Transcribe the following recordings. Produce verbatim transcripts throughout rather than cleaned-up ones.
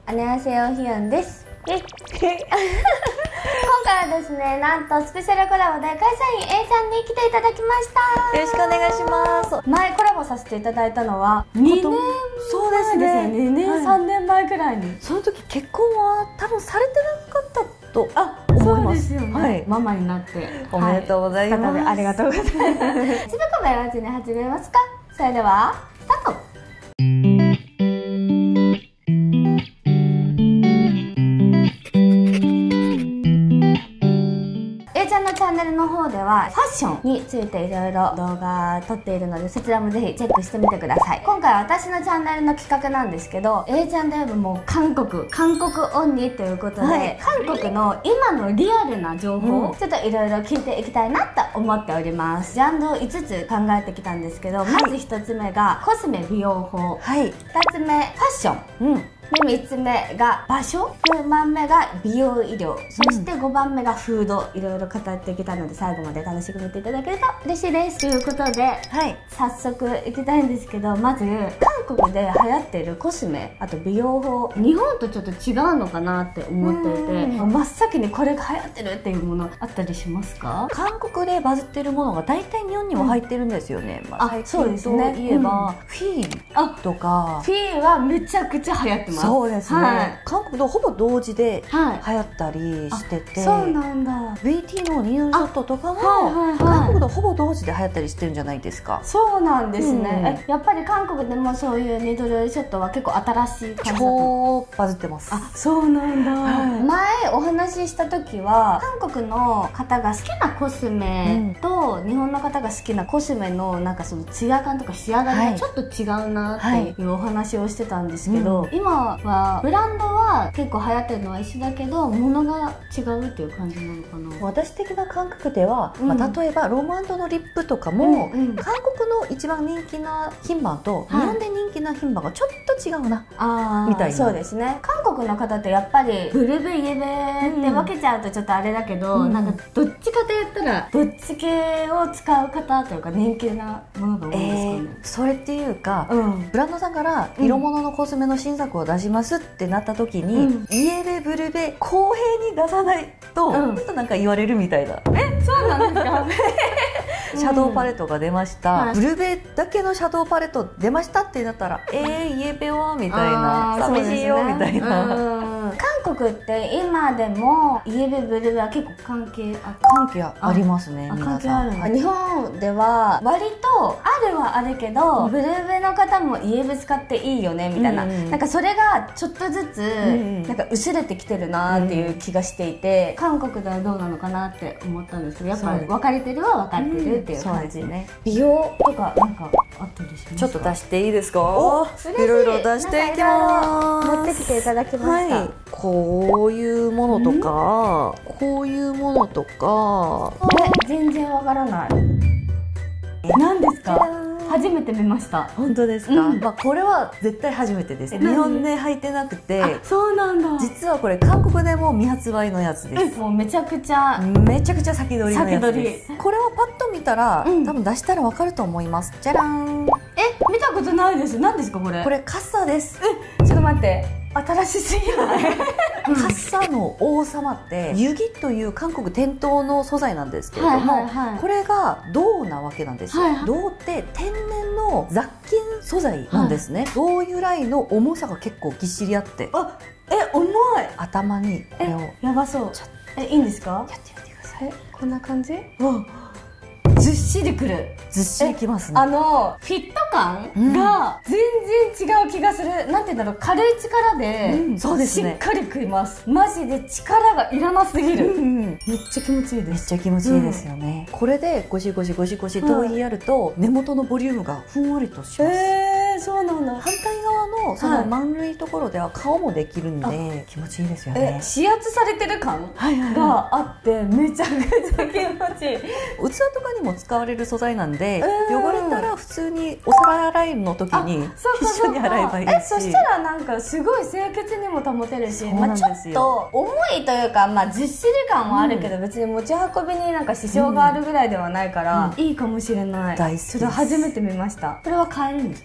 안녕하세요、ひよんです。今回はですね、なんとスペシャルコラボで会社員 A さんに来ていただきました。 よろしくお願いします。 前コラボさせていただいたのはにねんまそうですね、 にねん、はい、さんねんまえくらいに。 その時結婚は多分されてなかったとあ、 思います。 そうですよね、 はい、 ママになっておめでとうございます、 はい、再びありがとうございます。つぶこべやらずに始めますか。それではスタート。チャンネルの方ではファッションについていろいろ動画撮っているので、そちらもぜひチェックしてみてください。今回は私のチャンネルの企画なんですけど、 A ちゃんといえばもう韓国韓国オンリーということで、はい、韓国の今のリアルな情報を、うん、ちょっといろいろ聞いていきたいなと思っております。ジャンルをいつつ考えてきたんですけど、はい、まずひとつめがコスメ美容法、はい、ふたつめファッション、うん、でみっつめが場所、よんばんめが美容医療、そしてごばんめがフード、いろいろ語ってきたので最後まで楽しく見ていただけると嬉しいです。ということで、はい、早速いきたいんですけど、まず韓国で流行っているコスメ、あと美容法、日本とちょっと違うのかなって思っていて、真っ先にこれが流行ってるっていうものあったりしますか？ 韓国でバズってるものが大体日本にも入ってるんですよね。うん、まあ、最近といえば、うん、フィーとか、 フィーはめちゃくちゃ流行ってます。 そうですね、はい、韓国とほぼ同時で流行ったりしてて、はい、そうなんだ。 ブイティー のニードルショットとかも韓国とほぼ同時で流行ったりしてるんじゃないですか。 そうなんですね、うん、えやっぱり韓国でもそういうニードルショットは結構新しい感じだった？ 超バズってます。 あ、そうなんだ、はい、前お話しした時は韓国の方が好きなコスメと日本の方が好きなコスメのなんかそのツヤ感とか仕上がりがちょっと違うなっていうお話をしてたんですけど、はい、今はブランドは結構流行ってるのは一緒だけど物が違うっていう感じなのかな。 私的な感覚では、うん、まあ、例えばローマンドのリップとかも、うんうん、韓国の一番人気な品番と、はい、日本で人気な品番がちょっと違うなあみたいな。 そうですね、韓国の方ってやっぱりブルベイエベって分けちゃうとちょっとあれだけど、うん、なんかどっちかと言ったらどっち系を使う方というか人気なものが多いんですかね。えー、 それっていうか、うん、ブランドさんから色物のコスメの新作を出しますってなった時に、うん、イエベブルベ公平に出さないと、うん、ちょっとなんか言われるみたいな。 え、そうなんですか？ シャドウパレットが出ました、うん、ブルベだけのシャドウパレット出ましたってなったら、えー、イエベはみたいな、寂しいよみたいな。 韓国って今でもイエベブルベは結構関係あ関係ありますね。 関係あるの。日本では割とあるはあるけど、うん、ブルベの方もイエベ使っていいよねみたいな、うん、なんかそれがちょっとずつ、うん、なんか薄れてきてるなっていう気がしていて、うん、韓国ではどうなのかなって思ったんですけど、やっぱ分かれてるは分かれてるっていう感じ、うん、ね。美容とかなんかあったりしますか？ ちょっと出していいですか？いろいろ出していきます。 持ってきていただきました、はい、 こういうものとか、こういうものとか。 え、全然わからない。何ですか？初めて見ました。 本当ですか？うん、まあこれは絶対初めてです。日本で履いてなくて。 そうなんだ。 実はこれ韓国でも未発売のやつです。 もうめちゃくちゃめちゃくちゃ先取りのやつです。これはパッと見たら、うん、多分出したらわかると思います。じゃらん。 え、見たことないです。何ですかこれ？ これカッサです。 え、ちょっと待って。新しすぎない？ カッサの王様ってユギという韓国伝統の素材なんですけれども、これが銅なわけなんですよ。はいはい、銅って天然の雑菌素材なんですね。はい、銅由来の重さが結構ぎっしりあって、 あ、え、重い。 頭にこれを。 やばそう。え、いいんですか？ やってみてください。 え、こんな感じ？うん。ずっしりくる。 ずっしりきますね。 あのフィット感が全然違う気がする。なんて言うんだろう、軽い力で、うん、そうですね、しっかり食います。マジで力がいらなすぎる、うん、めっちゃ気持ちいいです。 めっちゃ気持ちいいですよね、うん、これでゴシゴシゴシゴシ頭皮やると根元のボリュームがふんわりとします。 えー、そうなんだ。 反対側のその丸いところでは顔もできるんで、はい、気持ちいいですよね。 指圧されてる感があってめちゃくちゃ気持ちいい。 器とかにも使われる素材なんで、えー、汚れたら普通にお皿洗いの時に一緒に洗えばいいし、 え、そしたらなんかすごい清潔にも保てるし、まあ、ちょっと重いというか、まあ、ずっしり感はあるけど、うん、別に持ち運びになんか支障があるぐらいではないから、うん、いいかもしれない。大好きです。それ初めて見ました。これは買えるんですかね？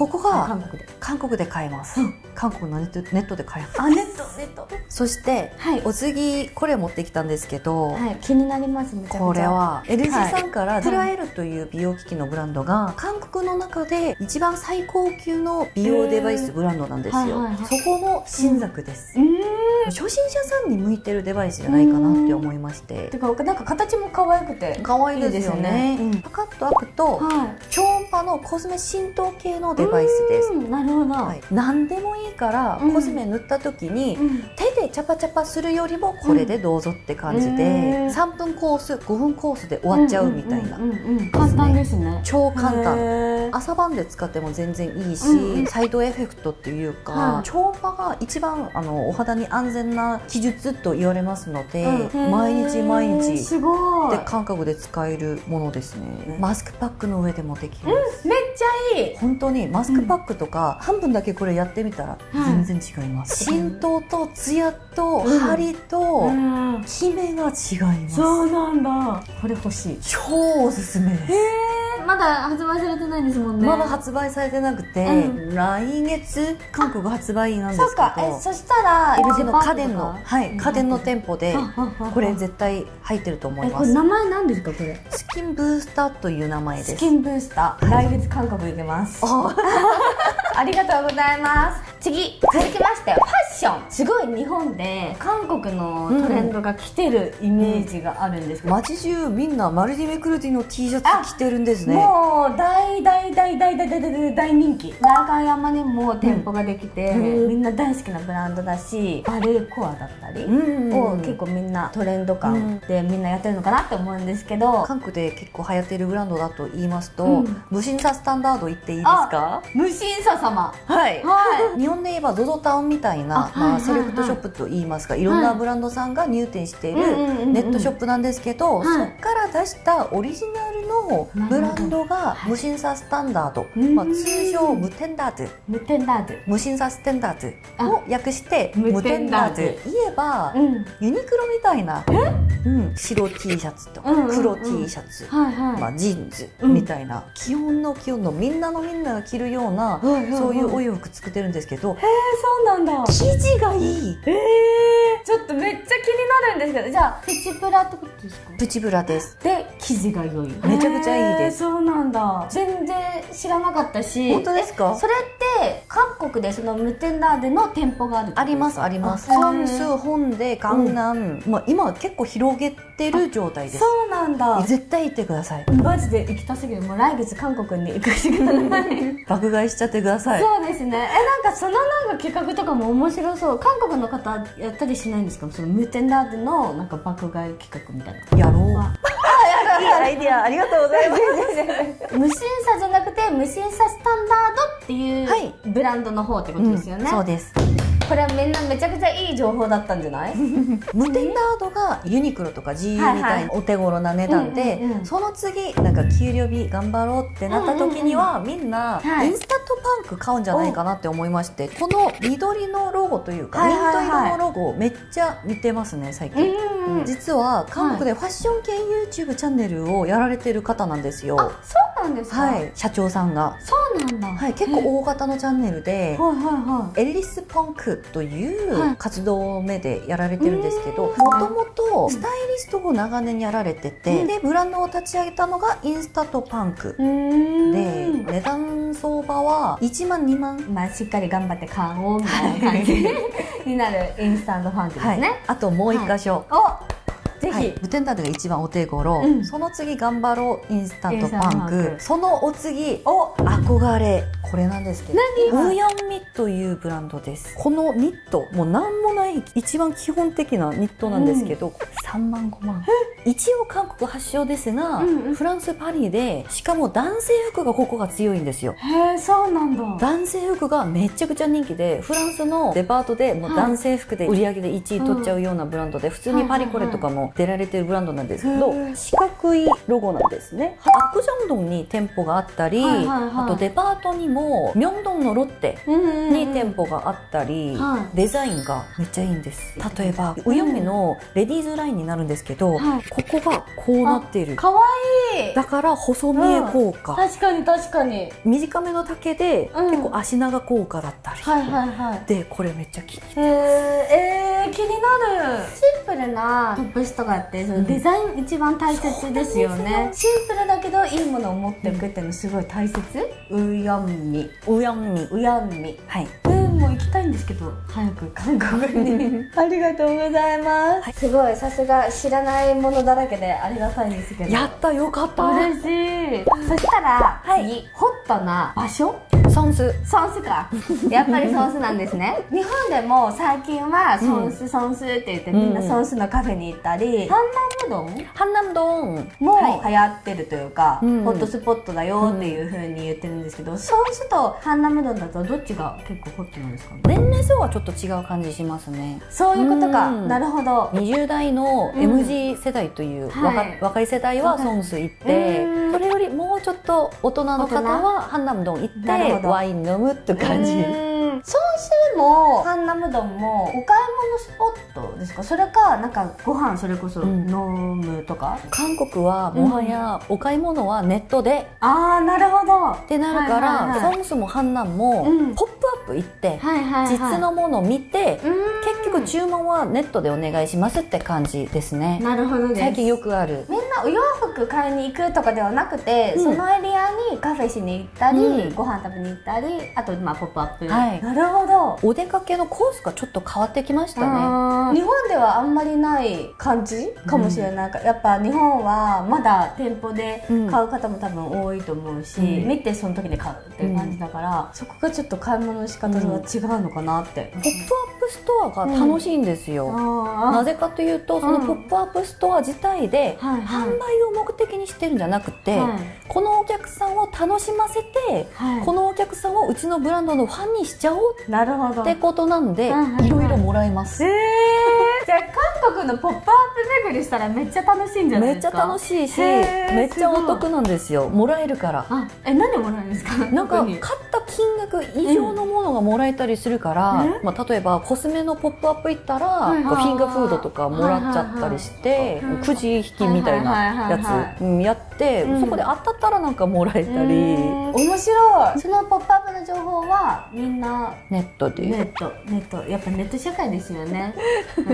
ここが韓国で韓国で買えます、うん、韓国のネット、ネットで買えます。 あ、ネットネット。 そして、はい、お次これ持ってきたんですけど、 はい、気になりますね。 これは エルジー さんからプラエルという美容機器のブランドが韓国の中で一番最高級の美容デバイスブランドなんですよ。そこの新作です。初心者さんに向いてるデバイスじゃないかなって思いまして。 てかなんか形も可愛くて可愛いですよね。パカッと開くと超音波のコスメ浸透系のデバイスです。 なるほど。 何でもいいからコスメ塗った時に手でチャパチャパするよりもこれでどうぞって感じで、さんぷんコースごふんコースで終わっちゃうみたいな。 簡単ですね。 超簡単。朝晩で使っても全然いいし、サイドエフェクトっていうか超音波が一番あのお肌に安全な技術と言われますので、毎日毎日で感覚で使えるものですね。マスクパックの上でもできます。 めっちゃいい。 本当にマスクパックとか半分だけこれやってみたら全然違います。浸透とツヤと張りとキメが違います。 そうなんだ。これ欲しい。 超おすすめです。 まだ発売されてないんですもんね。 まだ発売されてなくて、うん、来月韓国発売なんですけど。 そうか。え、そしたらエルジー の家電の、はい、家電の店舗でこれ絶対入ってると思います。 これ名前なんですかこれ？ スキンブースターという名前です。 スキンブースター。来月韓国行けます。ありがとうございます。次、続きましてファッション。すごい日本で韓国のトレンドが来てるイメージがあるんですけど、 街中みんなマルディメクルティの T シャツ着てるんですね。 もう大大大大大大大大人気。中山にも店舗ができて、うん、みんな大好きなブランドだし、バレエコアだったりを結構みんなトレンド感でみんなやってるのかなって思うんですけど、 韓国で結構流行ってるブランドだと言いますと、うん、無審査スタンダード言っていいですか？ 無審査様。 はい、はい、日本で言えば ゾゾ タウンみたいな、まあ、セレクトショップと言いますか、いろんなブランドさんが入店しているネットショップなんですけど、はい、そこから出したオリジナルのブランドが無審査スタンダード、まあ、通称無テンダード、 無テンダード、 無審査スタンダードを訳して無テンダード。言えば、うん、ユニクロみたいな、うん、白 T シャツと黒 T シャツ、まあ、ジーンズみたいな、うん、基本の基本のみんなのみんなが着るような、そういうお洋服作ってるんですけど、 へえ、そうなんだ。 生地がいい。 えー、ちょっとめっちゃ気になるんですけど、じゃあプチプラってことですか？ プチプラです。 で生地が良い。 めちゃくちゃいいです。 そうなんだ。全然知らなかったし。 本当ですか？ それって韓国でその無テンダーでの店舗がある？ ありますあります。ソンス、ホンデ、ガンナム、まあ今は結構広げてる状態です。 そうなんだ。 絶対行ってください。 マジで行きたすぎる。もう来月韓国に行かせてください。 爆買いしちゃってください。 そうですね。え、なんかそのなんか企画とかも面白そう。韓国の方やったりしないんですか？その無テンダーでのなんか爆買い企画みたいな。 やろう。いいアイディアありがとうございます。 無審査じゃなくて無審査スタンダードっていうブランドの方ってことですよね。 うん、そうです。 これはみんなめちゃくちゃいい情報だったんじゃない？ 無テンダードがユニクロとか ジーユー みたいなお手頃な値段で、その次なんか給料日頑張ろうってなった時にはみんなインスタントパンク買うんじゃないかなって思いまして、この緑のロゴというかミント色のロゴめっちゃ見てますね最近。実は韓国でファッション系 ユーチューブ チャンネルをやられてる方なんですよ。 あ、そうなんですか？ はい、社長さんが。 そうなんだ。 はい、結構大型のチャンネルでエリスパンクという活動名でやられてるんですけど、もともとスタイリストを長年やられてて、でブランドを立ち上げたのがインスタントパンクで、値段相場はいちまんにまん、 まあしっかり頑張って買おうみたいな感じになるインスタントパンクですね。はい、 あともう一箇所、 はい、ぜひ、 無テンダードが一番お手頃、うん、その次頑張ろうインスタントパンク、そのお次お憧れこれなんですけど、ウヨンミというブランドです。このニットもう何もない一番基本的なニットなんですけど、うん、さんまんごまん。一応韓国発祥ですが、うんうん、フランスパリでしかも男性服がここが強いんですよ。 へえ、そうなんだ。 男性服がめちゃくちゃ人気で、フランスのデパートでもう男性服で売り上げでいちい取っちゃうようなブランドで、普通にパリコレとかも出られてるブランドなんですけど、四角いロゴなんですね。アクジョンドンに店舗があったり、あとデパートにもミョンドンのロッテに店舗があったり、デザインがめっちゃゃいいんです。例えばウヨンミのレディーズラインになるんですけど、はい、ここがこうなっている。 かわいい。 だから細見え効果、 うん、確かに確かに。 短めの丈で、うん、結構足長効果だったり、はいはいはい、でこれめっちゃ気に入ってます。 えー、気になる。シンプルなトップスとかってそのデザイン一番大切ですよね。うん、シンプルだけどいいものを持っていくっていうのすごい大切。ウヨンミウヨンミウヨンミ、 はい。 もう行きたいんですけど早く韓国にありがとうございます、はい、すごいさすが知らないものだらけでありがたいんですけど。 やった、よかった、 嬉しい。そしたら次、はい、ホットな場所。 ソンス。 ソンスか。やっぱりソンスなんですね。日本でも最近はソンス、うん、ソンスって言ってみんなソンスのカフェに行ったり、ハンナムドンハンナムドンも流行ってるというか、はい、ホットスポットだよっていう風に言ってるんですけど、うん、ソンスとハンナムドンだとどっちが結構ホットなんですかね。 年齢層はちょっと違う感じしますね。 そういうことか。なるほど。 にじゅう代の エムジー 世代という、うん、若, 若い世代はソンス行って、それよりもうちょっと大人の方はハンナムドン行ってワイン飲むって感じ。 ソンスもハンナムドンもお買い物スポットですか。それかなんかご飯それこそ飲むとか、 うん、韓国はもはやお買い物はネットで、 うん、ああなるほどってなるから、はいはいはい、ソンスもハンナムも、うん、ポップアップ行って、はいはいはい、実のものを見て、結局注文はネットでお願いしますって感じですね。 なるほどです。 最近よくある。 みんなお洋服買いに行くとかではなくて、うん、そのエリアにカフェしに行ったり、うん、ご飯食べに行ったり、あとまあポップアップ、はい、なるほど。 お出かけのコースがちょっと変わってきましたね。 日本ではあんまりない感じかもしれない、うん、やっぱ日本はまだ店舗で買う方も多分多いと思うし、うん、見てその時に買うっていう感じだから、うん、そこがちょっと買い物の仕方が違うのかなって、うん、ポップアップストアが楽しいんですよ、うん、なぜかというとそのポップアップストア自体で販売を目的にしてるんじゃなくて、はい、このお客さんを楽しませて、はい、このお客さんをうちのブランドのファンにしちゃおうってことなんで、いろいろもらえます。えー、じゃあ韓国のポップアップ巡りしたらめっちゃ楽しいんじゃないですか。 めっちゃ楽しいし、めっちゃお得なんですよ。もらえるから。 あ、え、何もらえるんですか。 なんか買った金額以上のものがもらえたりするから、うん、まあ例えばコスメのポップアップ行ったら、はい、フィンガーフードとかもらっちゃったりして、くじ引きみたいなやつやって、うん、そこで当たったらなんかもらえたり。 面白い。そのポップアップの情報はみんなネットで。 ネット、ネット、やっぱネット社会ですよね。うん、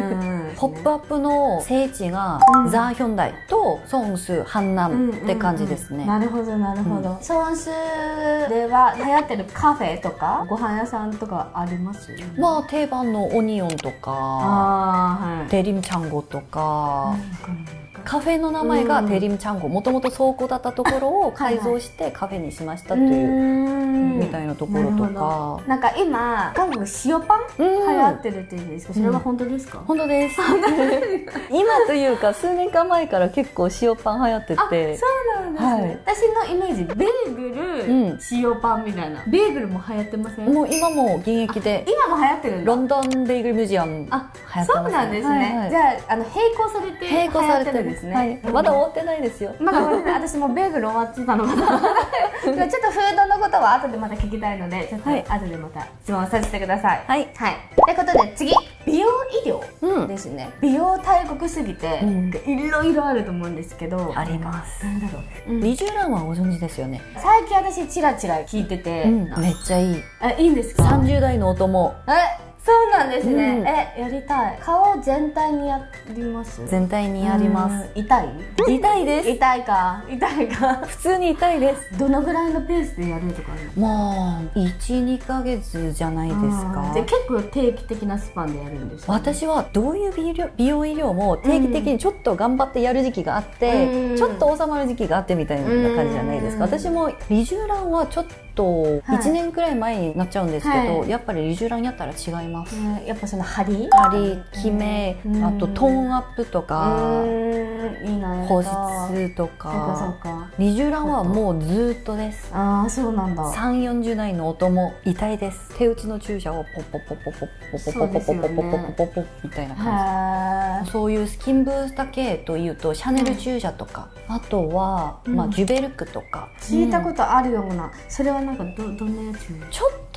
ポップアップの聖地が、うん、ザ・ヒョンダイとソンス、ハンナムって感じですね。 なるほどなるほど。うん、ソンスでは流行ってるカフェとかご飯屋さんとかあります？ まあ定番のオニオンとか、はい、テリムチャンゴとか。うんカフェの名前がテリムチャンゴ、もともと倉庫だったところを改造してカフェにしましたというみたいなところとか。 なんか今韓国塩パン流行ってるっていうんですけど、それは本当ですか？ 本当です。今というか数年間前から結構塩パン流行ってて。 そうなんですね。私のイメージベーグル、塩パンみたいな。ベーグルも流行ってません？ もう今も現役で。 今も流行ってるんだ。 ロンドンベーグルミュージアム流行ってます。 そうなんですね。じゃああの並行されて並行されてる。 ですね、 はい、まだ終わってないですよ。 まだ終わってない。私もベーグル終わってたのかな。ちょっとフードのことは後でまた聞きたいので、ちょっと後でまた質問させてください。はい。はい。ということで次、美容医療ですね。うん、美容大国すぎて、うん、いろいろあると思うんですけど。 あります。 なんだろう。 リジュランはご存知ですよね。 最近私チラチラ聞いてて、うん、 めっちゃいい。 え、いいんですか？ さんじゅう代のお供。 え。そうなんですね、うん、え、やりたい。顔全体にやります？全体にやります。 痛い？ 痛いです。 痛いか痛いか普通に痛いです。 どのぐらいのペースでやるとかある？ まあいち、にかげつじゃないですか。 じゃあ結構定期的なスパンでやるんですか？ 私はどういう美容、美容医療も定期的にちょっと頑張ってやる時期があって、うん、ちょっと収まる時期があってみたいな感じじゃないですか。私もリジュランはちょっといちねんくらい前になっちゃうんですけど、はい、やっぱりリジュランやったら違います。 うん、やっぱその張り張り、キメ、あとトーンアップとかいいな、 保湿とか。リジュランはもうずっとです。 ああ、そうなんだ。 さん、よんじゅう代の音も痛いです。手打ちの注射をポッポッポッポッポッポッポッポッポッポッポッポッポッポッポッみたいな感じ。そういうスキンブースター系というとシャネル注射とか、あとはまあジュベルクとか聞いたことあるような。それはなんかどどんなやつ？ ちょっとした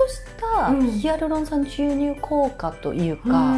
がヒアルロン酸注入効果というか、うん、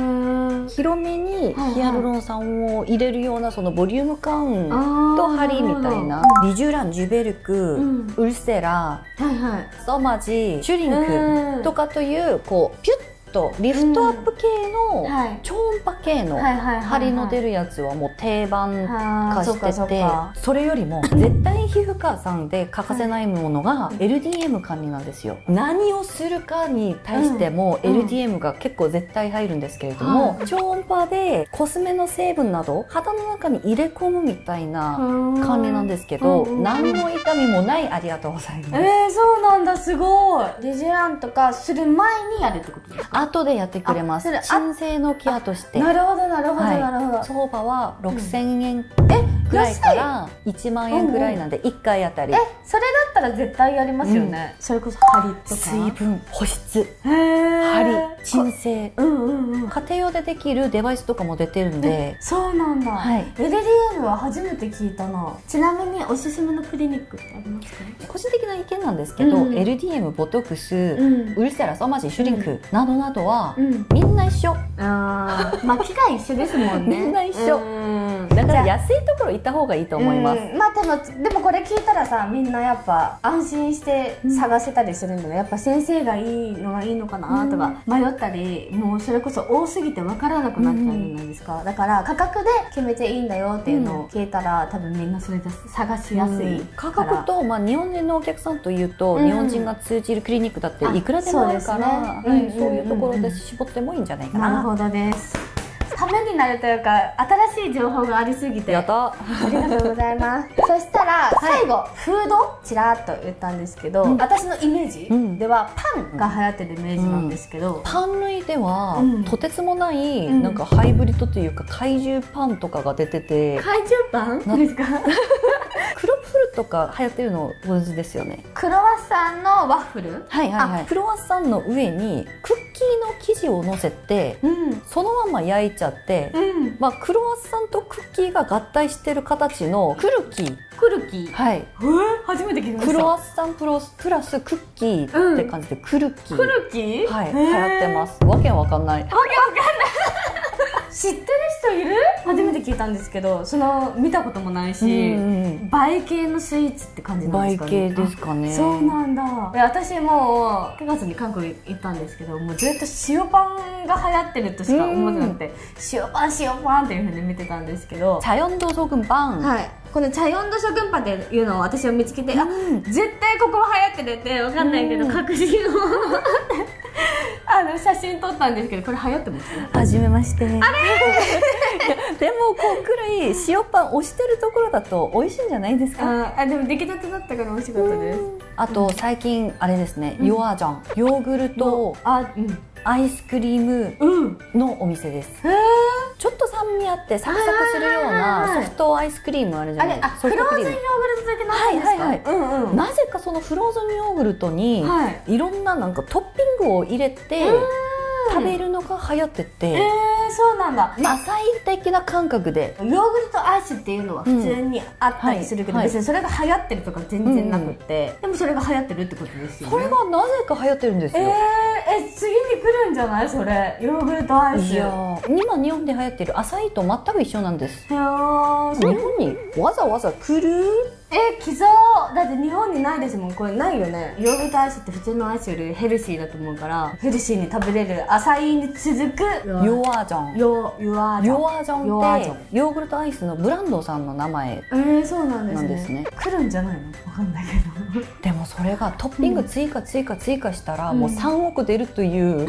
広めにヒアルロン酸を入れるようなそのボリューム感と張りみたいな、リジュラン、ジュベルク、うん、ウルセラ、はいはい、ソマジ、シュリンクとかというこうピュッリフトアップ系の、超音波系の張りの出るやつはもう定番化してて、それよりも絶対皮膚科さんで欠かせないものが エルディーエム 管理なんですよ。何をするかに対しても エルディーエム が結構絶対入るんですけれども、超音波でコスメの成分など肌の中に入れ込むみたいな管理なんですけど、何の痛みもない。ありがとうございます。 えー、そうなんだ、すごい。リジュランとかする前にやるってことですか？ 後でやってくれます。鎮静のケアとして。 なるほどなるほどなるほど。 相場はろくせんえんぐらいからいちまんえんぐらいなんで、いっかいあたり。 え、それだったら絶対やりますよね。それこそ張りとか水分、保湿、張り、鎮静、家庭用でできるデバイスとかも出てるんで。 そうなんだ。 エルディーエム は初めて聞いたな。ちなみにおすすめのクリニックってありますか？ 個人的な意見なんですけど、 エルディーエム、ボトックス、ウルセラ、ソマジ、シュリンクなどなどはみんな一緒。 ああ、まあ機械一緒ですもんね。 みんな一緒だから安いところ行った方がいいと思います。 まあでもでもこれ聞いたらさ、みんなやっぱ安心して探せたりするんだよ。やっぱ先生がいいのがいいのかなとか迷ったり、もうそれこそ多すぎて分からなくなっちゃうじゃないですか。だから価格で決めていいんだよっていうのを聞いたら、多分みんなそれで探しやすい。 価格と、まあ日本人のお客さんというと、日本人が通じるクリニックだっていくらでもあるから、そういうところで絞ってもいいんじゃないかな。 なるほどです。ためになるというか、新しい情報がありすぎてやった。 ありがとうございますそしたら最後、フードちらっと言ったんですけど、私のイメージではパンが流行ってるイメージなんですけど、 パン類ではとてつもないなんかハイブリッドというか怪獣パンとかが出てて。 怪獣パンですか？ クロッフルとか流行ってるのご存知ですよね。 クロワッサンのワッフル、 はいはいはい。クロワッサンの上にクッキーの生地を乗せて、うん、そのまま焼いちゃって、うん、まあクロワッサンとクッキーが合体してる形のクルキー。 クルキー、 はい。 えー、初めて聞きました。 クロワッサンプロスプラスクッキーって感じで、クルキー、 クルキー、 はい、流行ってます。わけわかんない。わけわかんない知ってる人いる？初めて聞いたんですけど、その見たこともないし、映え系のスイーツって感じなんですかね。 映え系ですかね。 そうなんだ。私もうくがつに韓国行ったんですけど、もうずっと塩パンが流行ってるとしか思ってなくて、塩パン塩パンっていう風に見てたんですけど、 チャヨンドソグンパン、 はい、このチャヨンドソグンパンっていうのを私は見つけて、あ、絶対ここ流行ってるって分かんないけど確信をあの写真撮ったんですけど、これ流行ってます？ はじめまして。あれでもこうくらい塩パン推してるところだと美味しいんじゃないですか？ あ、でも出来たてだったから美味しかったです。 あと最近あれですね、ヨアジャン、ヨーグルト、あ、うん、アイスクリームのお店です。ちょっと酸味あってサクサクするようなソフトアイスクリームあるじゃないですか。 フローズンヨーグルトだけなんですか？はいはいはい。 なぜかそのフローズンヨーグルトにいろんななんかトッピングを入れて食べるのが流行ってて。 えー、そうなんだ。 浅い的な感覚でヨーグルトアイスっていうのは普通にあったりするけど、別にそれが流行ってるとか全然なくって、でもそれが流行ってるってことですよね。 これがなぜか流行ってるんですよ。 えー、え、次に来るんじゃないそれ、ヨーグルトアイス。 いや、今日本で流行ってるアサイと全く一緒なんです。いやー、日本にわざわざ来る？ え、来そう。だって日本にないですもん。これないよね。ヨーグルトアイスって普通のアイスよりヘルシーだと思うから、ヘルシーに食べれるアサイに続くヨアジョン。 ヨヨアジョン。 ヨアジョンってヨーグルトアイスのブランドさんの名前なんですね。 来るんじゃないの？わかんないけど。 でもそれがトッピング追加追加追加したらもうさんおく出るという。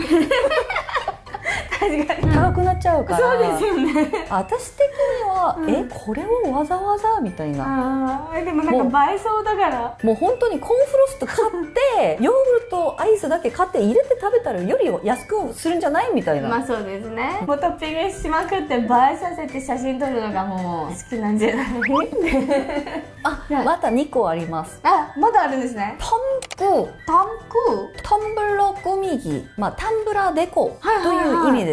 高くなっちゃうから。 そうですよね。 私的には、うん、え、これをわざわざみたいな。 あ、でもなんか映えそうだから。 もう本当にコーンフロスト買ってヨーグルトアイスだけ買って入れて食べたらより安くするんじゃないみたいな。 まあそうですね。もうトッピングしまくって映えさせて写真撮るのがもう好きなんじゃない？ あ、またにこあります。 あ、まだあるんですね。 タンク、 タンク、 タンブラーゴミギ、まあタンブラーデコという意味です。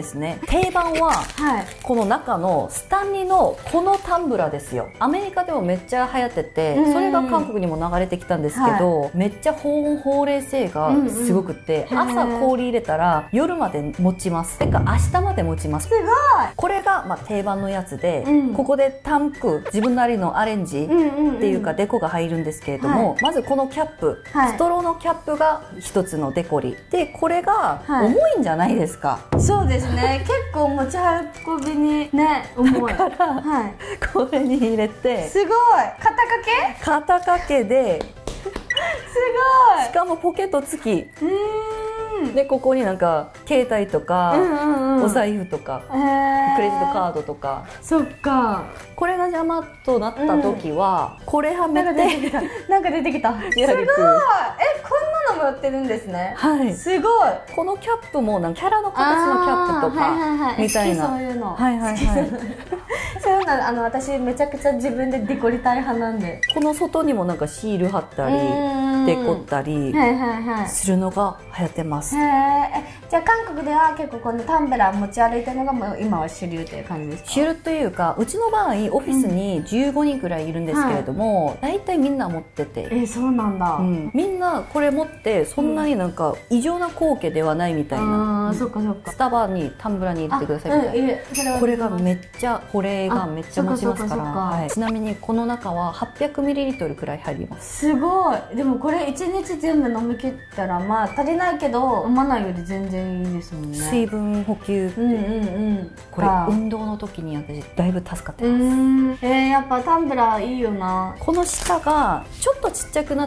ですね。定番は、 はい、 この中のスタンニのこのタンブラーですよ。アメリカでもめっちゃ流行ってて、それが韓国にも流れてきたんですけど、はい、めっちゃ保温保冷性がすごくて、うんうん、朝氷入れたら夜まで持ちます。てか明日まで持ちます。 すごい。 これがまあ定番のやつで、うん、ここでタンク自分なりのアレンジっていうかデコが入るんですけれども、はい、まずこのキャップ、はい、ストローのキャップが一つのデコリで、これが重いんじゃないですか。 はい、そうですね。結構持ち運びにね、重い。 だから、はい、これに入れて、 すごい。肩掛け？ 肩掛けで、 すごい。 しかもポケット付き。 うーん。 でここになんか携帯とか、うんうんうん、お財布とか、クレジットカードとか。 そっか。 これが邪魔となった時は、うん、これはめてなんか出てきた。すごい。え、こんなのも売ってるんですね。 はい。 すごい。 このキャップもなんかキャラの形のキャップとかみたいな。 そういうの。 はいはいはい。 そういうの、あの私めちゃくちゃ自分でデコりたい派なんで。 この外にもなんかシール貼ったりデコったりするのが流行ってます。 へえ。じゃあ韓国では結構このタンブラー持ち歩いてるのがもう今は主流という感じですか？ 主流というか、うちの場合オフィスにじゅうごにんくらいいるんですけれども、大体みんな持ってて。 え、そうなんだ。 うん、みんなこれ持ってそんなになんか異常な光景ではないみたいな。 あ、そっかそっか。 スタバにタンブラーに入れてくださいみたいな。これがめっちゃ保冷がめっちゃ持ちますから。はい、ちなみにこの中ははっぴゃくミリリットル くらい入ります。 すごい。でもこれいちにち全部飲み切ったらまあ足りないけど飲まないより全然いいですもんね。 水分補給って、うんうんうん、これ運動の時に私だいぶ助かってます。 えー、やっぱタンブラーいいよな。 この下がちょっとちっちゃくなって、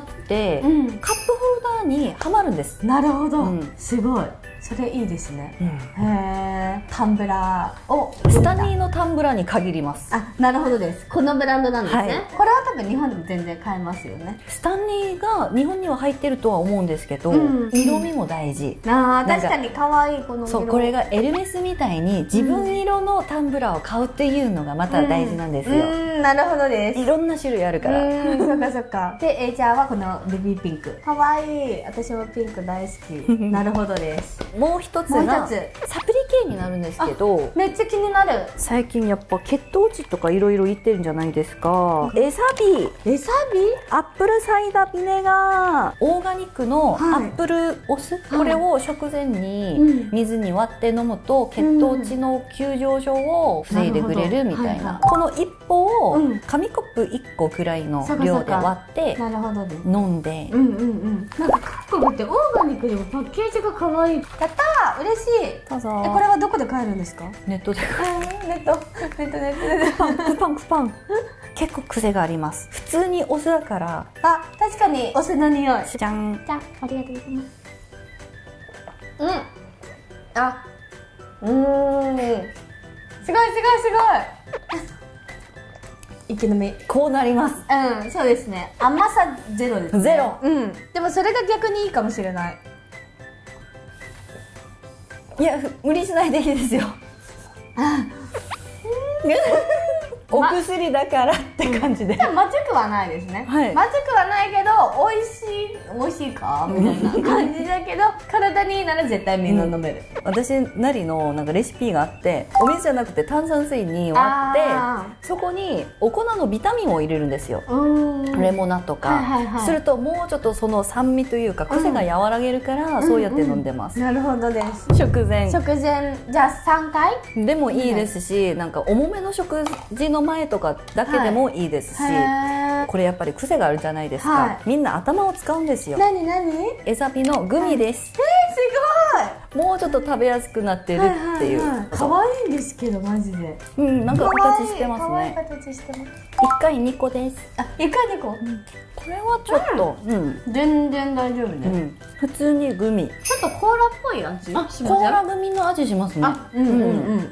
うん、カップホルダーにはまるんです。 なるほど、うん、すごい。それいいですね。うん、へえ。タンブラーをスタニーのタンブラーに限ります。 あ、なるほどです。このブランドなんですね。はい、これは多分日本でも全然買えますよね。 スタニーが日本には入ってるとは思うんですけど、うん、色味も大事。 ああ、確かに可愛いこの色。 そう、これがエルメスみたいに自分色のタンブラーを買うっていうのがまた大事なんですよ。 うん、うん、なるほどです。 いろんな種類あるから。 うん、そっかそっか。で、えー、じゃあはこのベビーピンク。可愛い。私もピンク大好き。なるほどです。 もう一つがサプリ系になるんですけど、 めっちゃ気になる。 最近やっぱ血糖値とかいろいろ言ってるんじゃないですか。エサビエサビアップルサイダービネガー、オーガニックのアップルお酢、はい、これを食前に水に割って飲むと血糖値の急上昇を防いでくれるみたいな。この一歩を紙コップいっこくらいの量で割って飲んで。 うんうんうん。なんか韓国ってオーガニックでもパッケージが可愛い。やったー、嬉しい。どうぞ。え、これはどこで買えるんですか？ ネットで。 ネット、ネット、ネット、 パンクパンクパン。結構癖があります。普通にお酢だから。 あ、確かにお酢の匂い。 じゃん。 じゃん、ありがとうございます。うん。あ、うーん。すごいすごいすごい。息のみ。 こうなります。 うん、そうですね。甘さゼロですね。 ゼロ。 うん。でもそれが逆にいいかもしれない。 いや、無理しないでいいですよ。お薬だからって感じで。 まずくはないですね。はい、まずくはないけど、美味しい、美味しいかみたいな感じだけど、体にいいなら絶対みんな飲める。 うん、私なりのなんかレシピがあって、お水じゃなくて炭酸水に割って、そこにお粉のビタミンを入れるんですよ。レモナとか。するともうちょっとその酸味というか癖が和らげるから、そうやって飲んでます。 なるほどです。 食前。 食前じゃあさんかいでもいいですし、なんか重めの食事の前とかだけでもいいですし、はい、これやっぱり癖があるじゃないですか、はい、みんな頭を使うんですよ。 何何エサビのグミです、 はい、えー、すごい。 もうちょっと食べやすくなってるっていう。 可愛いんですけどマジで。 うん、なんか形してますね。 可愛い形してます。いっかいにこです。 あ、いっかいにこ、うん、 これはちょっと、うん、うん、 全然大丈夫ね、うん、 普通にグミ。 ちょっとコーラっぽい味。 あ、コーラグミの味しますね。 うんうんうん。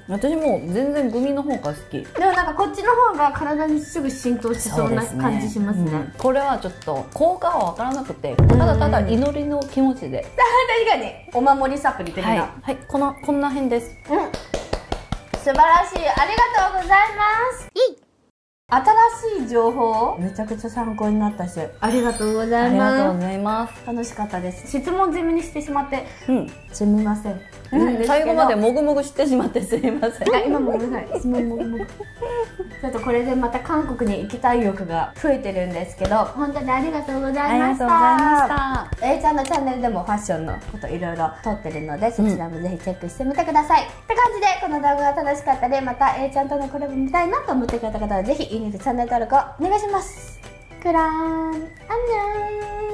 私も全然グミの方が好き。 でもなんかこっちの方が体にすぐ浸透しそうな感じしますね。うん、 これはちょっ効果は分からなくて、ただただ祈りの気持ちで。 確かにお守りサプリ的な。 はい、はい、このこんな辺です。 うん。素晴らしい。ありがとうございます。いい。新しい情報めちゃくちゃ参考になったし、ありがとうございます。 ありがとうございます。 楽しかったです。質問攻めにしてしまって、うん、すみません。 最後までもぐもぐしてしまってすいません。 あ、今もうるさい。もぐもぐ。ちょっとこれでまた韓国に行きたい欲が増えてるんですけど、本当にありがとうございました。A ちゃんのチャンネルでもファッションのこといろいろ撮ってるので、そちらもぜひチェックしてみてください。って感じで、この動画が楽しかったで、また A ちゃんとのコラボ見たいなと思ってくれた方はぜひいいねとチャンネル登録をお願いします。クラーン、アンニョン。